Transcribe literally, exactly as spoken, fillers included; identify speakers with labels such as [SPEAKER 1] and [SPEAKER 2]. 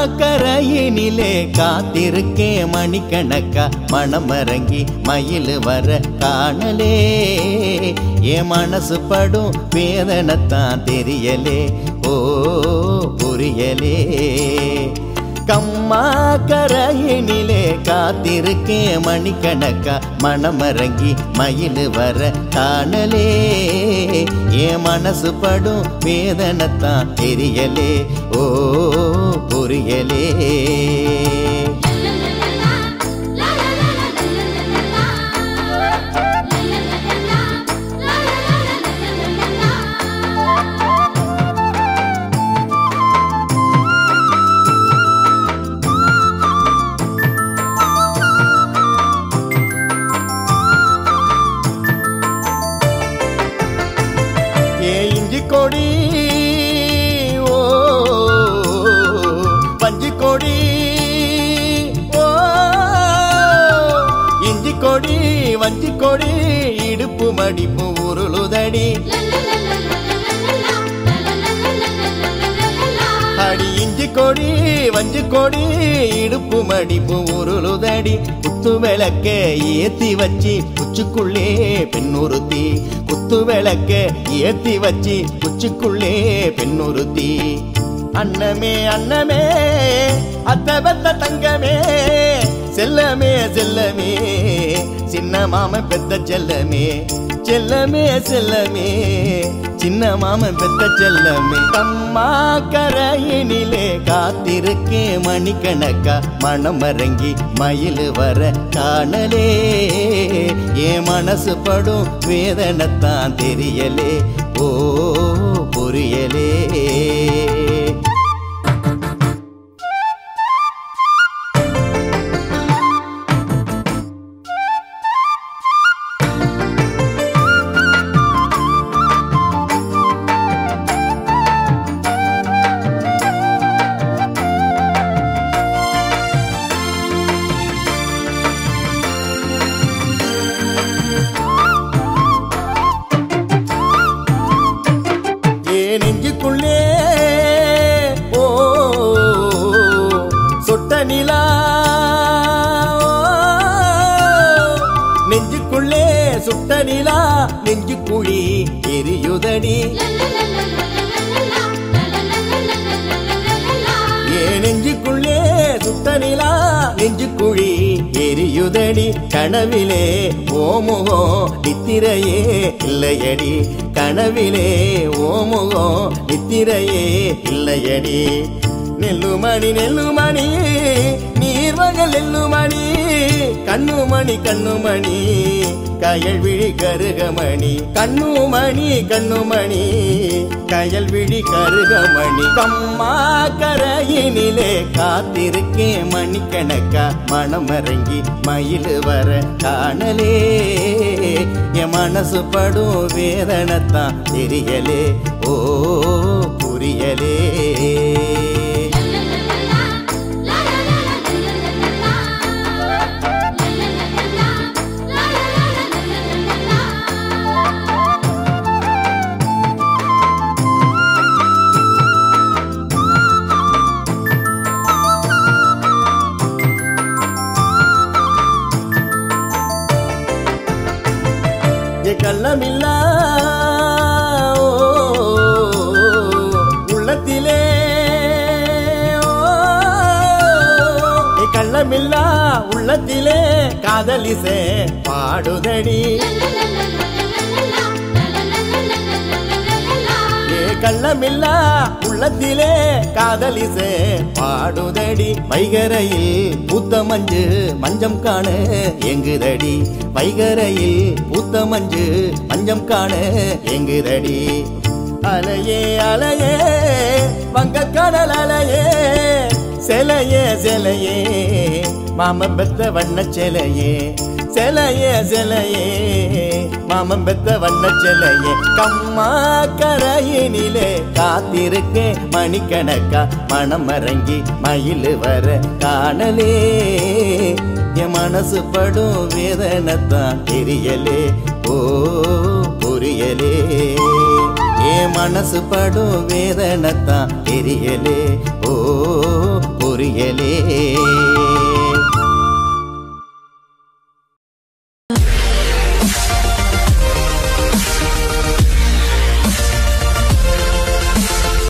[SPEAKER 1] கரையினிலே காத்திருக்கே மணிக்கணக்கா மனமரங்கி மயில் வர காணலே என் மனசு படும் வேதனைத்தான் தெரியலே ஓ புரியலே கம்மா கரையினிலே காத்திருக்கே மணிக்கணக்கா மனமரங்கி மயில் வர காணலே என் மனசு படும் வேதனைத்தான் தெரியலே ஓ புரியலே கொடி ஓ பஞ்சு கொடி ஓ இஞ்சி கொடி வஞ்சி கொடி இடுப்பு மடிப்பு உருளுதடி அடி இஞ்சி கொடி வஞ்சி கொடி இடுப்பு மடிப்பு உருளுதடி குத்து விளக்க ஏத்தி வச்சி குச்சுக்குள்ளே பெண்ணுறுத்தி குத்து விளக்க ஏத்தி வச்சி குச்சுக்குள்ளே பெண்ணுறுத்தி அன்னமே அன்னமே அத்த பெத்த தங்கமே செல்லமே செல்லமே சின்ன மாமன் பெத்த செல்லமே செல்லமே செல்லமே சின்ன மாமன் பெத்த செல்லமே கம்மா கரையினிலே காத்திருக்கே மணிக்கணக்கா மனமரங்கி மயில் வர காணலே என் மனசு படும் வேதனைத்தான் தெரியலே ஓ புரியலே நெஞ்சுக்குள்ளே ஓ சொட்ட நிலா நெஞ்சுக்குள்ளே சுட்ட நிலா நெஞ்சு குழி எரியுதடி ஏ நெஞ்சுக்குள்ளே சுட்ட நிலா நெஞ்சு குழி எரியுதடி கனவிலே ஓமுகம் நித்திரையே இல்லையடி கனவிலே ஓமுகம் நித்திரையே இல்லையடி நெல்லுமணி நெல்லுமணி நீர்வகல் நெல்லுமணி கண்ணுமணி கண்ணுமணி கயல் விழி கருகமணி கண்ணுமணி கண்ணுமணி கயல் விழி கருகமணி கம்மா கரையினிலே காத்திருக்கே மணிக்கணக்கா மனமரங்கி மயில் வர காணலே என் மனசு படும் வேதனைத்தான் தெரியலே ஓ புரியலே கள்ளமில்லா உள்ளத்திலே கள்ளமில்லா உள்ளத்திலே காதலிசே பாடுதடி கள்ளமில்லா உள்ளத்திலே காதலிசே பாடுதடி வைகரையில் பூத்த மஞ்சு மஞ்சம் காண எங்குதடி வைகரையில் பூத்த மஞ்சு மஞ்சம் காண எங்குதடி அலையே அலையே வங்கக்கடல் அலையே சிலையே சிலையே மாமன் பெத்த வண்ண சிலையே சிலையே சிலையே மாமன் பெத்த வண்ண சிலையே கம்மா கரையினிலே காத்திருக்கே மணிக்கணக்கா மனமரங்கி மயில் வர காணலே என் மனசு படும் வேதனைத்தான் தெரியலே ஓ புரியலே என் மனசு படும் வேதனைத்தான் தெரியலே ஓ